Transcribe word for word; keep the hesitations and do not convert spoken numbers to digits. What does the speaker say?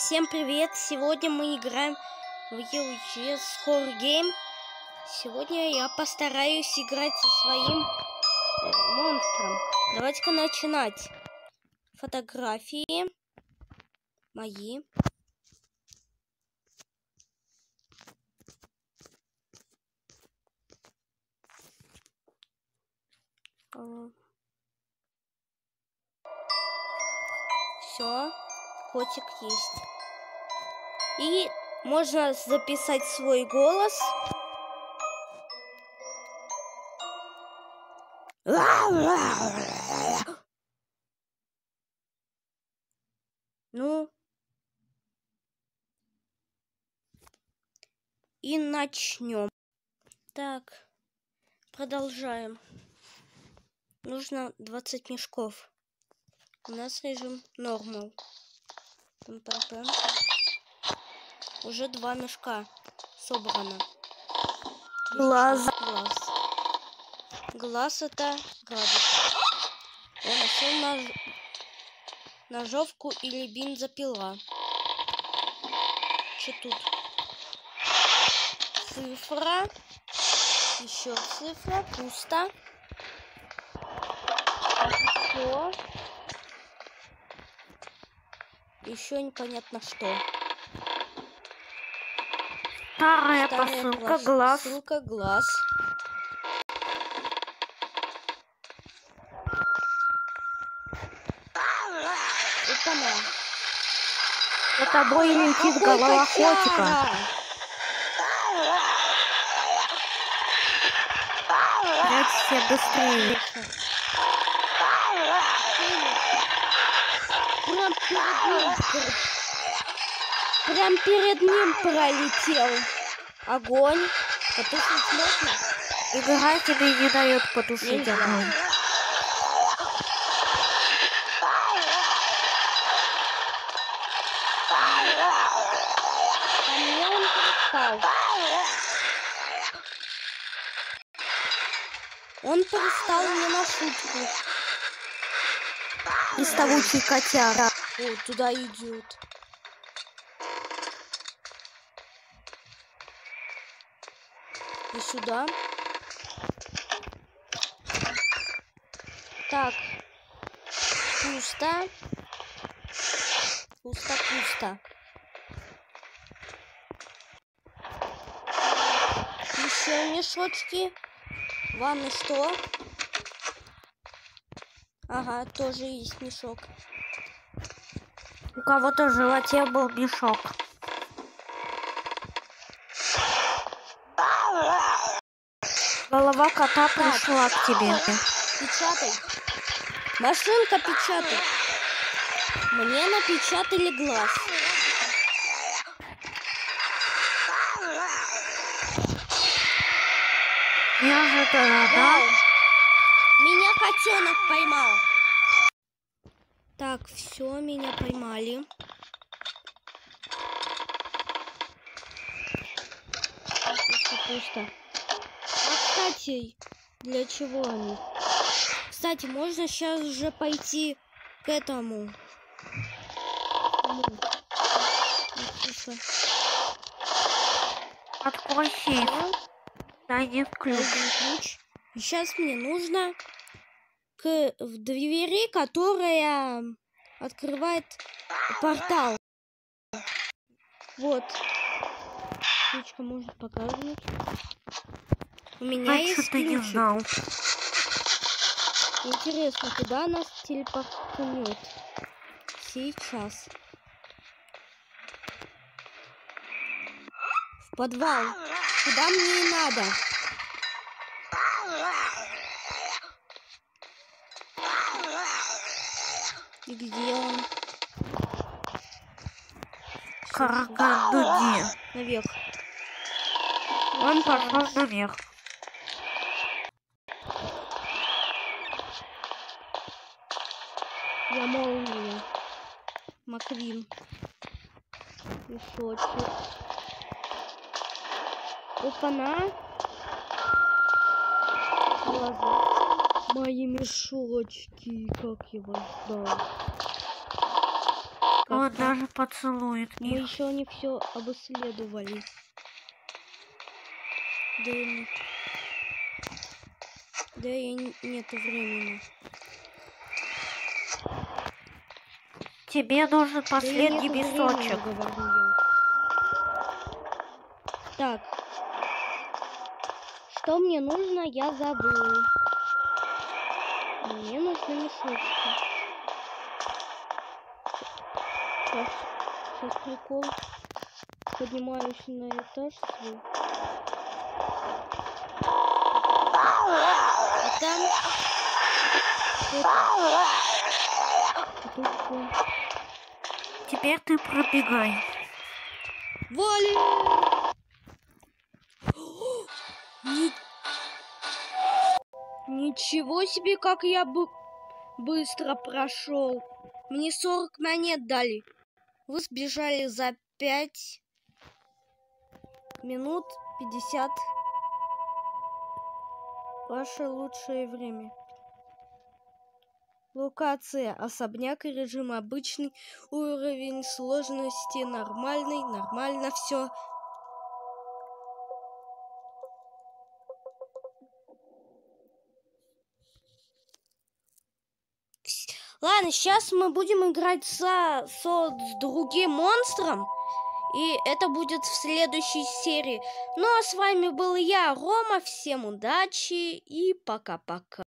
Всем привет! Сегодня мы играем в ю джи эс Horror Game. Сегодня я постараюсь играть со своим э, монстром. Давайте-ка начинать. Фотографии мои. Все, котик есть. И можно записать свой голос. Ну, и начнем. Так, продолжаем. Нужно двадцать мешков. У нас режим нормал. Пам-пам-пам. Уже два мешка собрано. Глаз. Глаз. Глаз это градус. Я нашел нож... ножовку или бензопила. Что тут? Цифра. Еще цифра. Пусто. Еще. Еще непонятно что. Старая, Старая посылка, глаз. глаз. Посылка, глаз. Опа-на. За тобой летит Какой голова котяра! котика. Прячься быстрее. Прям перед ним, прям перед ним пролетел. Огонь. Потушить можно? Игра тебе не дает потушить Нельзя. огонь. А мне он пристал. Он пристал не на шутку. Приставучий котяра. О, туда идет. И сюда. Так. Пусто. Пусто, пусто. Еще мешочки. Вам и что? Ага, тоже есть мешок. У кого-то в животе был мешок. Голова кота пришла к тебе. Печатай. Машинка печатай. Мне напечатали глаз. Неожиданно, да? Вау. Меня котенок поймал. Так, все, меня поймали. Пусто, пусто. А, кстати, для чего они? Кстати, можно сейчас уже пойти к этому. Ну, тихо. Открой сейф. Найди ключ. Найди ключ. И сейчас мне нужно к в двери, которая открывает портал. Вот. Ключка может показывать. У меня А есть что ты не ключик. знал? Интересно, куда нас телепортнет? Сейчас. В подвал. Куда мне и надо. И где он? Карагандуди. Наверх. Он пошел наверх. Я молния. Маквин. Мешочек. Опа-на. Глаза. Мои мешочки. Как я вас ждал. Он как-то. даже поцелует Мы их. еще не все обследовали. Да и... Да и н- нету времени. Тебе нужен Да и последний нету времени, песочек. говорю я. Так. Что мне нужно, я забыл. Мне нужны мешочки. Сейчас, сейчас прикол. Поднимаюсь на этаж свой. А там... Вот. Тут всё. Теперь ты пробегай. Вали! Ни- Ничего себе, как я бы быстро прошел. Мне сорок монет дали. Вы сбежали за пять минут пятьдесят. Ваше лучшее время. Локация особняк и режим обычный, уровень сложности нормальный, нормально все. Ладно, сейчас мы будем играть со, со с другим монстром, и это будет в следующей серии. Ну а с вами был я, Рома. Всем удачи и пока-пока.